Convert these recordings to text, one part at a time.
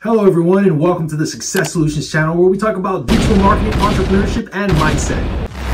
Hello everyone and welcome to the Success Solutions channel where we talk about digital marketing, entrepreneurship, and mindset.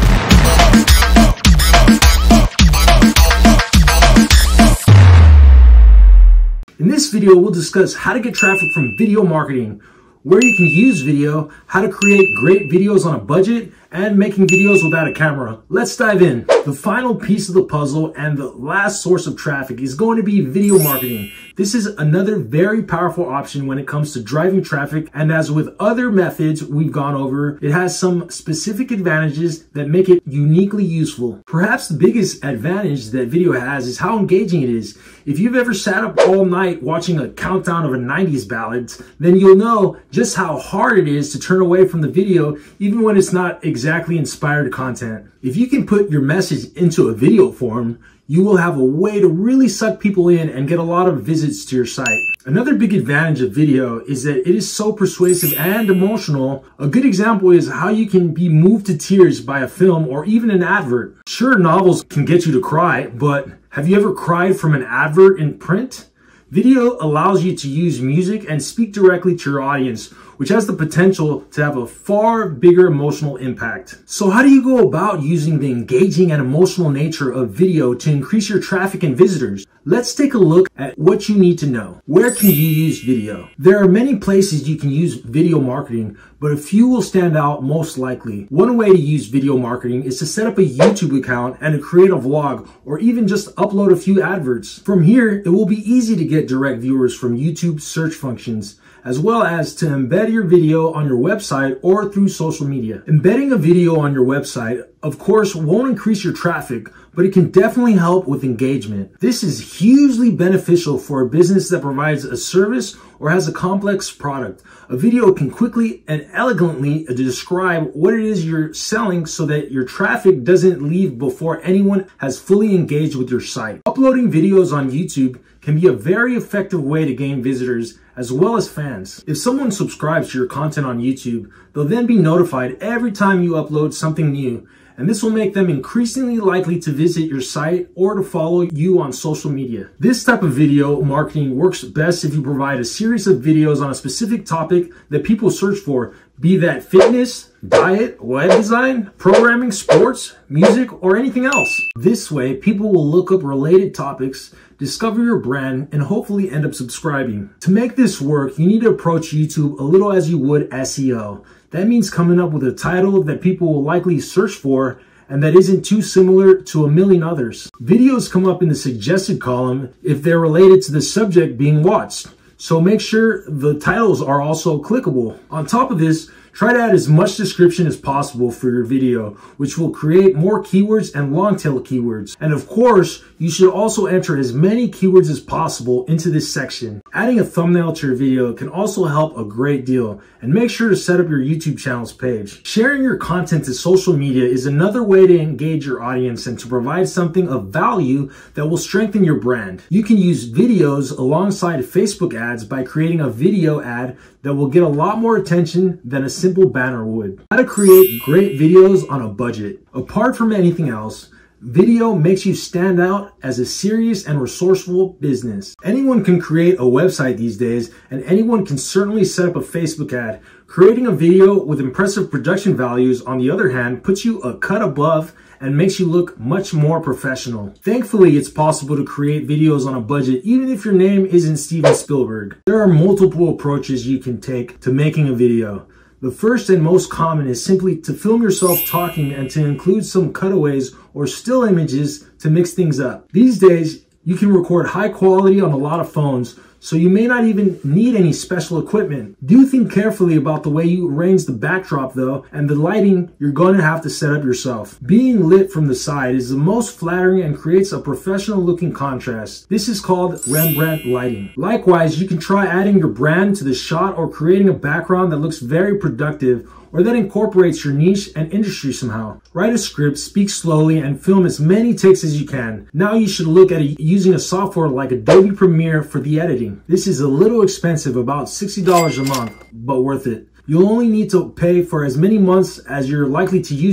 In this video, we'll discuss how to get traffic from video marketing, where you can use video, how to create great videos on a budget, and making videos without a camera. Let's dive in. The final piece of the puzzle and the last source of traffic is going to be video marketing. This is another very powerful option when it comes to driving traffic, and as with other methods we've gone over, it has some specific advantages that make it uniquely useful. Perhaps the biggest advantage that video has is how engaging it is. If you've ever sat up all night watching a countdown of a 90s ballad, then you'll know just how hard it is to turn away from the video even when it's not exactly inspired content. If you can put your message into a video form, you will have a way to really suck people in and get a lot of visits to your site. Another big advantage of video is that it is so persuasive and emotional. A good example is how you can be moved to tears by a film or even an advert. Sure, novels can get you to cry, but have you ever cried from an advert in print? Video allows you to use music and speak directly to your audience, which has the potential to have a far bigger emotional impact. So how do you go about using the engaging and emotional nature of video to increase your traffic and visitors? Let's take a look at what you need to know. Where can you use video? There are many places you can use video marketing, but a few will stand out most likely. One way to use video marketing is to set up a YouTube account and to create a vlog, or even just upload a few adverts. From here, it will be easy to get direct viewers from YouTube search functions, as well as to embed your video on your website or through social media. Embedding a video on your website, of course, won't increase your traffic, but it can definitely help with engagement. This is hugely beneficial for a business that provides a service or has a complex product. A video can quickly and elegantly describe what it is you're selling so that your traffic doesn't leave before anyone has fully engaged with your site. Uploading videos on YouTube can be a very effective way to gain visitors as well as fans. If someone subscribes to your content on YouTube, they'll then be notified every time you upload something new, and this will make them increasingly likely to visit your site or to follow you on social media. This type of video marketing works best if you provide a series of videos on a specific topic that people search for, be that fitness, diet, web design, programming, sports, music, or anything else. This way, people will look up related topics, discover your brand, and hopefully end up subscribing. To make this work, you need to approach YouTube a little as you would SEO. That means coming up with a title that people will likely search for and that isn't too similar to a million others. Videos come up in the suggested column if they're related to the subject being watched, so make sure the titles are also clickable. On top of this, try to add as much description as possible for your video, which will create more keywords and long tail keywords. And of course, you should also enter as many keywords as possible into this section. Adding a thumbnail to your video can also help a great deal, and make sure to set up your YouTube channel's page. Sharing your content to social media is another way to engage your audience and to provide something of value that will strengthen your brand. You can use videos alongside Facebook ads by creating a video ad that will get a lot more attention than a simple banner would. How to create great videos on a budget. Apart from anything else, video makes you stand out as a serious and resourceful business. Anyone can create a website these days, and anyone can certainly set up a Facebook ad. Creating a video with impressive production values, on the other hand, puts you a cut above and makes you look much more professional. Thankfully, it's possible to create videos on a budget even if your name isn't Steven Spielberg. There are multiple approaches you can take to making a video. The first and most common is simply to film yourself talking and to include some cutaways or still images to mix things up. These days, you can record high quality on a lot of phones, so you may not even need any special equipment. Do think carefully about the way you arrange the backdrop though, and the lighting you're going to have to set up yourself. Being lit from the side is the most flattering and creates a professional looking contrast. This is called Rembrandt lighting. Likewise, you can try adding your brand to the shot or creating a background that looks very productive or that incorporates your niche and industry somehow. Write a script, speak slowly, and film as many takes as you can. Now you should look at using a software like Adobe Premiere for the editing. This is a little expensive, about $60 a month, but worth it. You'll only need to pay for as many months as you're likely to use it,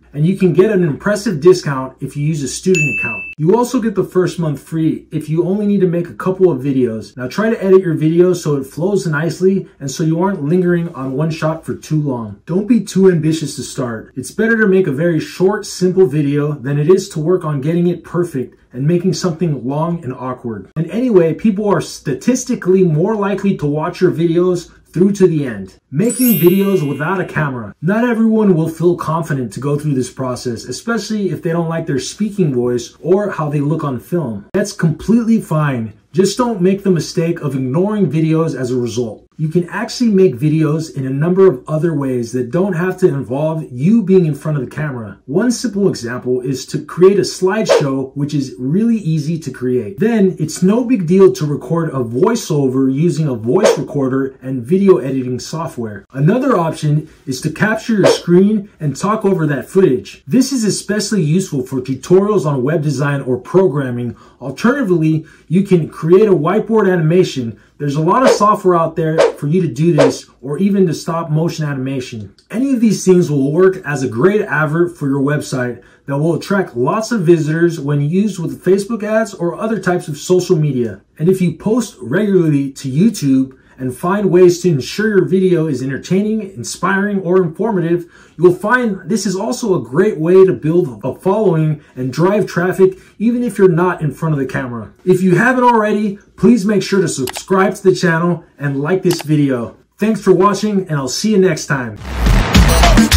and you can get an impressive discount if you use a student account. You also get the first month free if you only need to make a couple of videos. Now try to edit your videos so it flows nicely and so you aren't lingering on one shot for too long. Don't be too ambitious to start. It's better to make a very short, simple video than it is to work on getting it perfect and making something long and awkward. And anyway, people are statistically more likely to watch your videos through to the end. Making videos without a camera. Not everyone will feel confident to go through this process, especially if they don't like their speaking voice or how they look on film. That's completely fine. Just don't make the mistake of ignoring videos as a result. You can actually make videos in a number of other ways that don't have to involve you being in front of the camera. One simple example is to create a slideshow, which is really easy to create. Then it's no big deal to record a voiceover using a voice recorder and video editing software. Another option is to capture your screen and talk over that footage. This is especially useful for tutorials on web design or programming. Alternatively, you can create a whiteboard animation. There's a lot of software out there for you to do this, or even to stop motion animation. Any of these things will work as a great advert for your website that will attract lots of visitors when used with Facebook ads or other types of social media. And if you post regularly to YouTube and find ways to ensure your video is entertaining, inspiring, or informative, you'll find this is also a great way to build a following and drive traffic even if you're not in front of the camera. If you haven't already, please make sure to subscribe to the channel and like this video. Thanks for watching, and I'll see you next time.